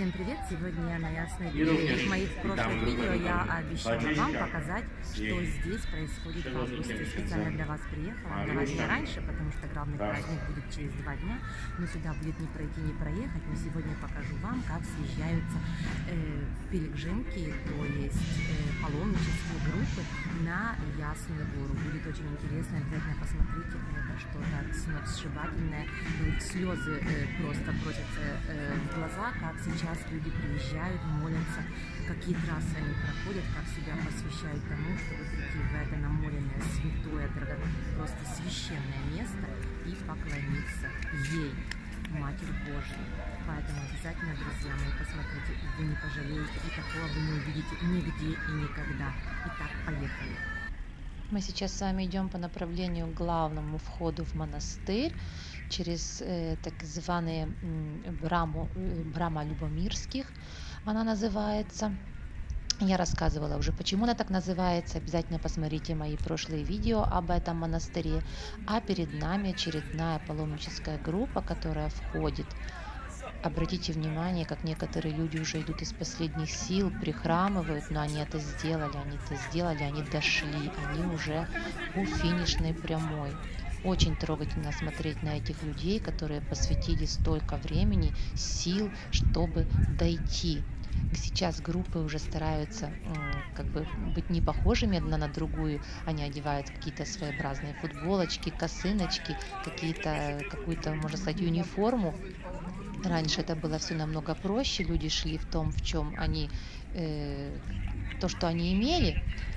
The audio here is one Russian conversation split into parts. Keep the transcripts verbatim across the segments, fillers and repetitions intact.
Всем привет! Сегодня на Ясной Горе. В моих прошлых видео я обещала вам показать, что здесь происходит в августе. Специально для вас приехала, два дня раньше, потому что главный праздник будет через два дня. Но сюда будет не пройти, не проехать. Но сегодня покажу вам, как съезжаются э, пилигримки, то есть э, паломнические группы на Ясную Гору. Будет очень интересно, обязательно посмотрите. Это что-то сногсшибательное. Слезы э, просто бросятся э, в глаза, как сейчас люди приезжают, молятся, какие трассы они проходят, как себя посвящают тому, чтобы прийти в это намоленное, святое, просто священное место и поклониться ей, Матери Божьей. Поэтому обязательно, друзья мои, посмотрите, вы не пожалеете, и такого вы не увидите нигде и никогда. Итак, поехали. Мы сейчас с вами идем по направлению к главному входу в монастырь через э, так званые э, браму, э, брама Любомирских, она называется. Я рассказывала уже, почему она так называется. Обязательно посмотрите мои прошлые видео об этом монастыре. А перед нами очередная паломническая группа, которая входит. Обратите внимание, как некоторые люди уже идут из последних сил, прихрамывают, но они это сделали, они это сделали, они дошли, они уже у финишной прямой. Очень трогательно смотреть на этих людей, которые посвятили столько времени, сил, чтобы дойти. Сейчас группы уже стараются как бы быть не похожими одна на другую. Они одевают какие-то своеобразные футболочки, косыночки, какие-то, какую-то, можно сказать, униформу. Раньше это было все намного проще, люди шли в том, в чем они, э, то, что они имели,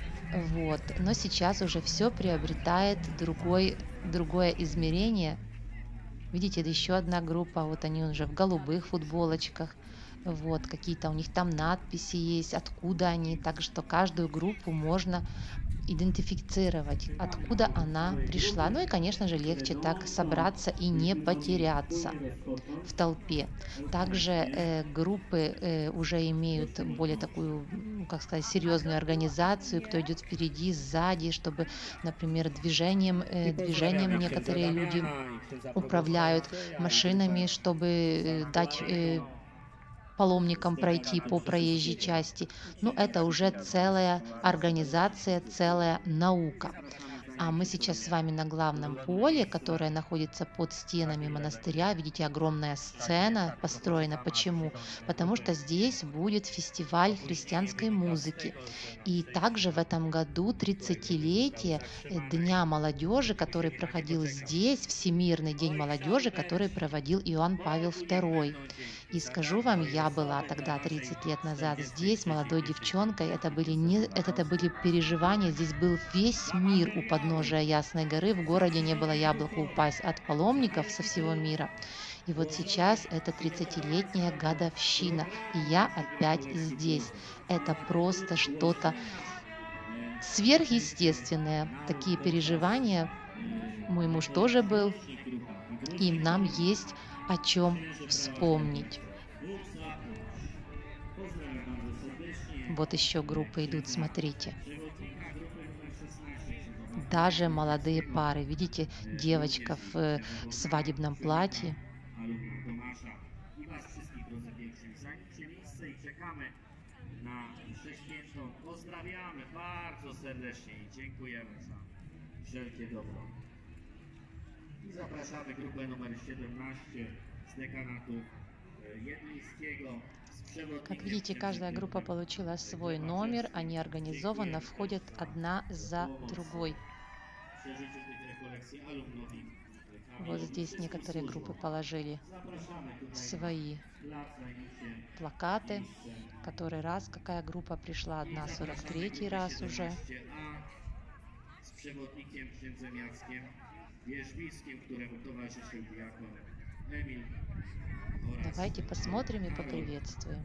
вот. Но сейчас уже все приобретает другой, другое измерение. Видите, это еще одна группа, вот они уже в голубых футболочках, вот, какие-то у них там надписи есть, откуда они, так что каждую группу можно идентифицировать, откуда она пришла. Ну и, конечно же, легче так собраться и не потеряться в толпе. Также э, группы э, уже имеют более такую, ну, как сказать, серьезную организацию, кто идет впереди, сзади, чтобы, например, движением, э, движением некоторые люди управляют машинами, чтобы э, дать э, паломникам пройти по проезжей части. Ну, это уже целая организация, целая наука. А мы сейчас с вами на главном поле, которое находится под стенами монастыря. Видите, огромная сцена построена. Почему? Потому что здесь будет фестиваль христианской музыки. И также в этом году тридцатилетие Дня молодежи, который проходил здесь, Всемирный день молодежи, который проводил Иоанн Павел второй. И скажу вам, я была тогда тридцать лет назад здесь, молодой девчонкой. Это были, не, это, это были переживания. Здесь был весь мир у подножия Ясной горы. В городе не было яблоку упасть от паломников со всего мира. И вот сейчас это тридцатилетняя годовщина. И я опять здесь. Это просто что-то сверхъестественное. Такие переживания. Мой муж тоже был. И нам есть о чем вспомнить. Вот еще группы идут, смотрите. Даже молодые пары. Видите, девочка в э, свадебном платье. I zapraszamy grupę numer siedemnaście z dekanatu Jedlińskiego. Как видите, каждая группа получила свой номер, они организованно входят одна за другой. Вот здесь некоторые группы положили свои плакаты, который раз какая группа пришла, одна сорок третий раз уже. С przewodnikiem księdzem Jackiem Wierzbickim, któremu towarzyszył diakon Emil. Давайте посмотрим и поприветствуем.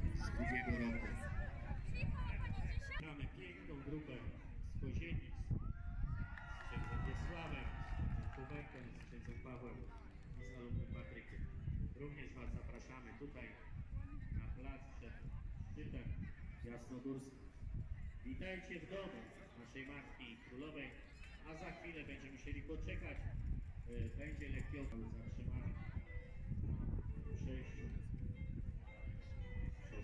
Mamy piękną grupę z Kozienic, z księdzem Wiesławem, z Kubertem, z księdzem Pawłem i z alumnem Patrykiem. Również Was zapraszamy tutaj na plac przed szczytem jasnogórskim. Witajcie w domu naszej Matki Królowej, a za chwilę będziemy musieli poczekać. Będzie lekcjował zatrzymany. Przejściu.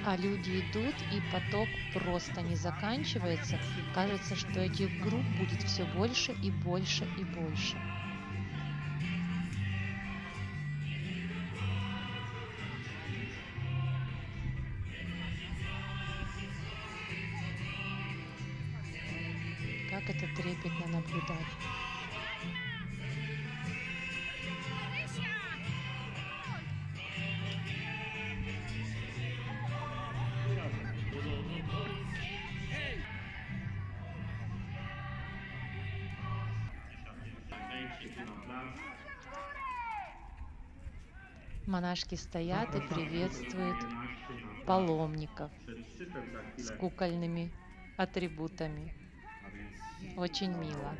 А люди идут, и поток просто не заканчивается. Кажется, что этих групп будет все больше и больше и больше. Как это трепетно наблюдать. Монашки стоят и приветствуют паломников с кукольными атрибутами. Очень мило.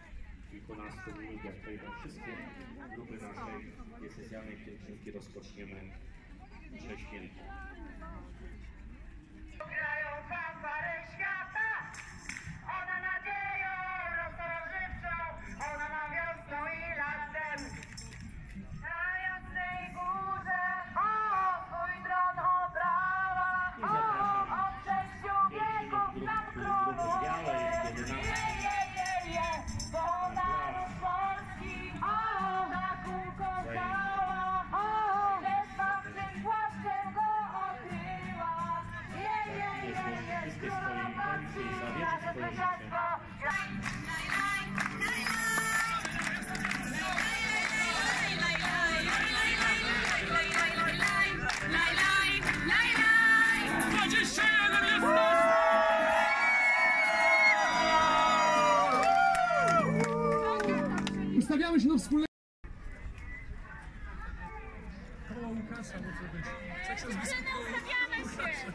Ustawiamy się na wspólne... Koło Łukasza może być. Jak się ustawiamy się!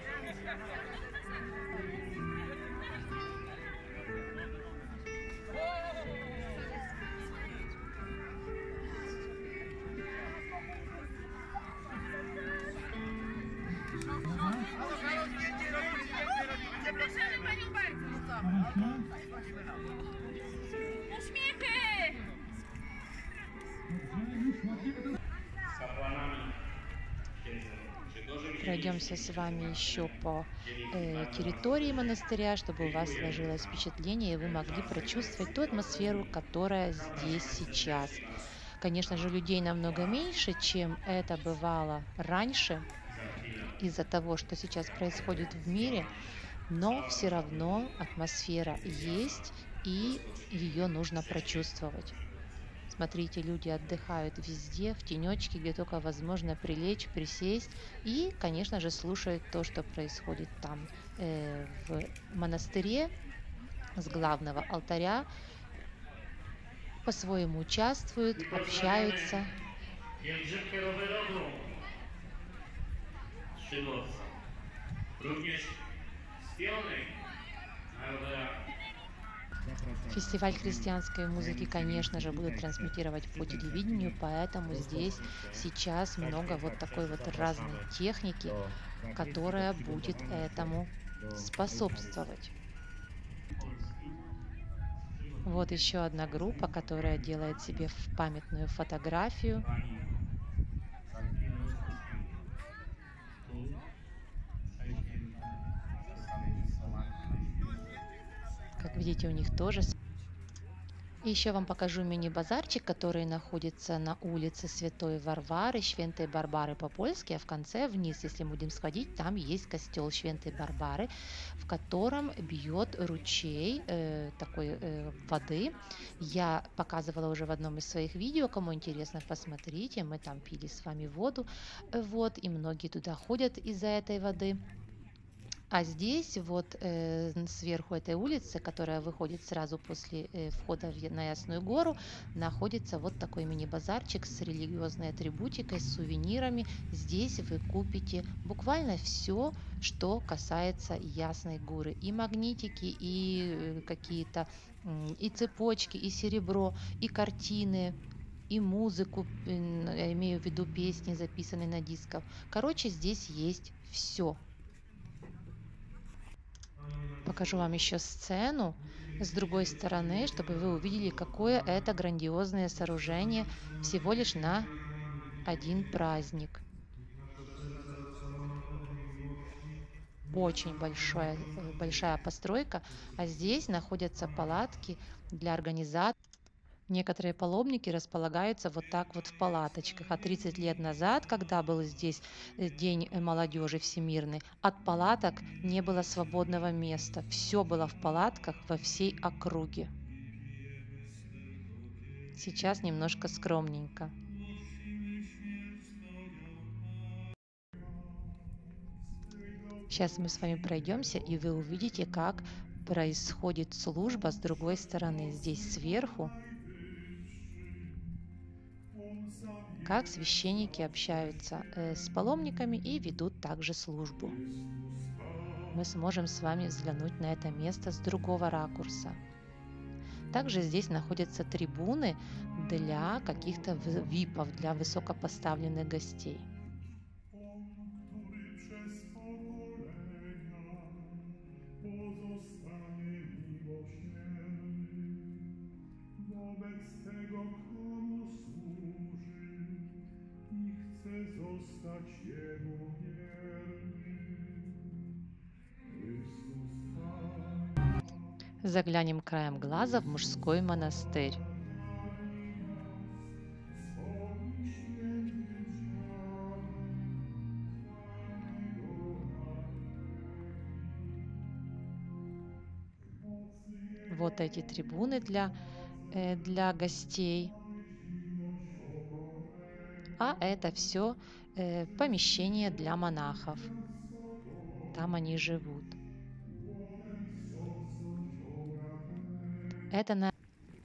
Zapraszamy Panią bardzo. Uśmiechy! Пройдемся с вами еще по э, территории монастыря, чтобы у вас сложилось впечатление, и вы могли прочувствовать ту атмосферу, которая здесь сейчас. Конечно же, людей намного меньше, чем это бывало раньше, из-за того, что сейчас происходит в мире, но все равно атмосфера есть, и ее нужно прочувствовать. Смотрите, люди отдыхают везде, в тенечке, где только возможно прилечь, присесть, и, конечно же, слушают то, что происходит там э, в монастыре с главного алтаря, по-своему участвуют, общаются. Фестиваль христианской музыки, конечно же, будут транслировать по телевидению, поэтому здесь сейчас много вот такой вот разной техники, которая будет этому способствовать. Вот еще одна группа, которая делает себе памятную фотографию. Как видите, у них тоже. И еще вам покажу мини-базарчик, который находится на улице Святой Варвары, Świętej Barbary по-польски, а в конце вниз, если будем сходить, там есть костел Świętej Barbary, в котором бьет ручей э, такой э, воды. Я показывала уже в одном из своих видео, кому интересно, посмотрите, мы там пили с вами воду, вот, и многие туда ходят из-за этой воды. А здесь вот э, сверху этой улицы, которая выходит сразу после э, входа в, на Ясную гору, находится вот такой мини-базарчик с религиозной атрибутикой, с сувенирами. Здесь вы купите буквально все, что касается Ясной горы. И магнитики, и э, какие-то, э, и цепочки, и серебро, и картины, и музыку, э, я имею в виду песни, записанные на дисках. Короче, здесь есть все. Покажу вам еще сцену с другой стороны, чтобы вы увидели, какое это грандиозное сооружение всего лишь на один праздник. очень большая, большая постройка, а здесь находятся палатки для организации. Некоторые паломники располагаются вот так вот в палаточках. А тридцать лет назад, когда был здесь День молодежи всемирный, от палаток не было свободного места. Все было в палатках во всей округе. Сейчас немножко скромненько. Сейчас мы с вами пройдемся, и вы увидите, как происходит служба с другой стороны. Здесь сверху, как священники общаются с паломниками и ведут также службу. Мы сможем с вами взглянуть на это место с другого ракурса. Также здесь находятся трибуны для каких-то випов, для высокопоставленных гостей. Заглянем краем глаза в мужской монастырь. Вот эти трибуны для, э, для гостей. А это все э, помещение для монахов. Там они живут. Это на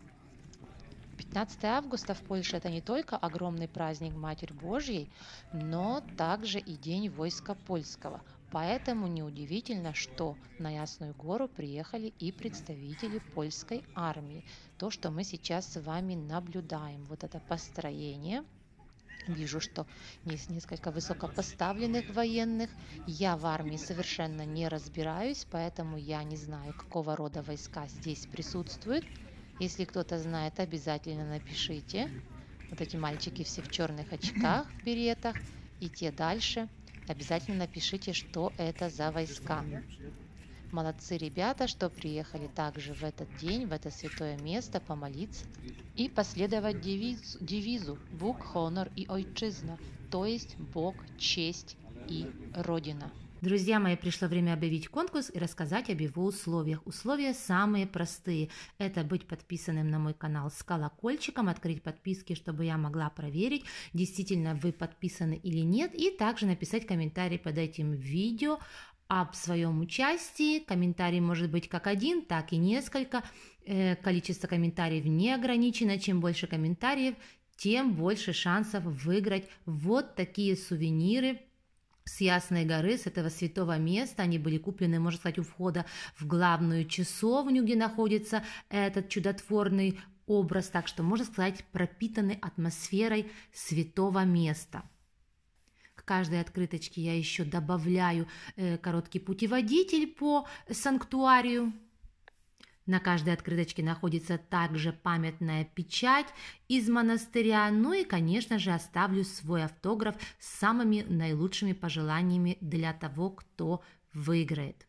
пятнадцатое августа в Польше это не только огромный праздник Матери Божьей, но также и День войска польского. Поэтому неудивительно, что на Ясную Гору приехали и представители польской армии. То, что мы сейчас с вами наблюдаем, вот это построение. Вижу, что есть несколько высокопоставленных военных. Я в армии совершенно не разбираюсь, поэтому я не знаю, какого рода войска здесь присутствуют. Если кто-то знает, обязательно напишите. Вот эти мальчики все в черных очках, в беретах, и те дальше. Обязательно напишите, что это за войска. Молодцы ребята, что приехали также в этот день, в это святое место помолиться и последовать девиз, девизу «Бог, хонор и ойчизна», то есть Бог, честь и Родина. Друзья мои, пришло время объявить конкурс и рассказать об его условиях. Условия самые простые. Это быть подписанным на мой канал с колокольчиком, открыть подписки, чтобы я могла проверить, действительно вы подписаны или нет, и также написать комментарий под этим видео об своем участии. Комментарий может быть как один, так и несколько. Количество комментариев не ограничено. Чем больше комментариев, тем больше шансов выиграть вот такие сувениры с Ясной горы, с этого святого места. Они были куплены, можно сказать, у входа в главную часовню, где находится этот чудотворный образ. Так что, можно сказать, пропитаны атмосферой святого места. К каждой открыточке я еще добавляю э, короткий путеводитель по санктуарию. На каждой открыточке находится также памятная печать из монастыря. Ну и, конечно же, оставлю свой автограф с самыми наилучшими пожеланиями для того, кто выиграет.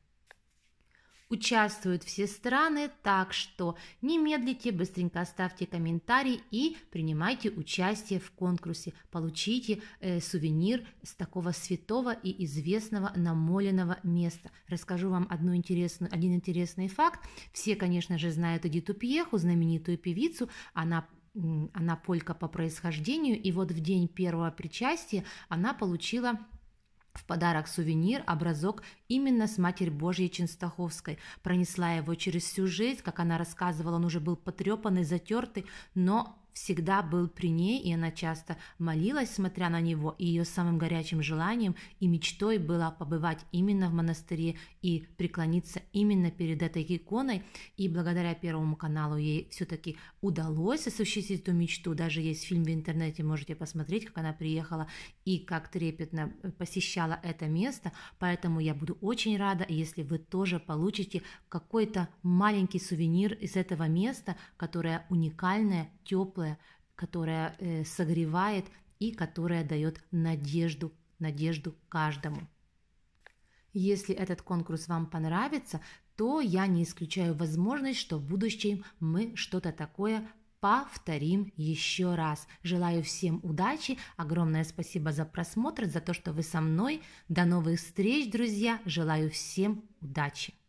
Участвуют все страны, так что не медлите, быстренько оставьте комментарий и принимайте участие в конкурсе. Получите э, сувенир с такого святого и известного намоленного места. Расскажу вам одну интересную, один интересный факт. Все, конечно же, знают Эдиту Пьеху, знаменитую певицу. Она она полька по происхождению, и вот в день первого причастия она получила в подарок сувенир, образок именно с Матерью Божьей Ченстаховской. Пронесла его через всю жизнь, как она рассказывала, он уже был потрепанный, затертый, но всегда был при ней, и она часто молилась, смотря на него, и ее самым горячим желанием и мечтой было побывать именно в монастыре и преклониться именно перед этой иконой, и благодаря Первому каналу ей все-таки удалось осуществить эту мечту. Даже есть фильм в интернете, можете посмотреть, как она приехала и как трепетно посещала это место, поэтому я буду очень рада, если вы тоже получите какой-то маленький сувенир из этого места, которое уникальное, теплое, которая э, согревает и которая дает надежду, надежду каждому. Если этот конкурс вам понравится, то я не исключаю возможность, что в будущем мы что-то такое повторим еще раз. Желаю всем удачи, огромное спасибо за просмотр, за то, что вы со мной. До новых встреч, друзья, желаю всем удачи.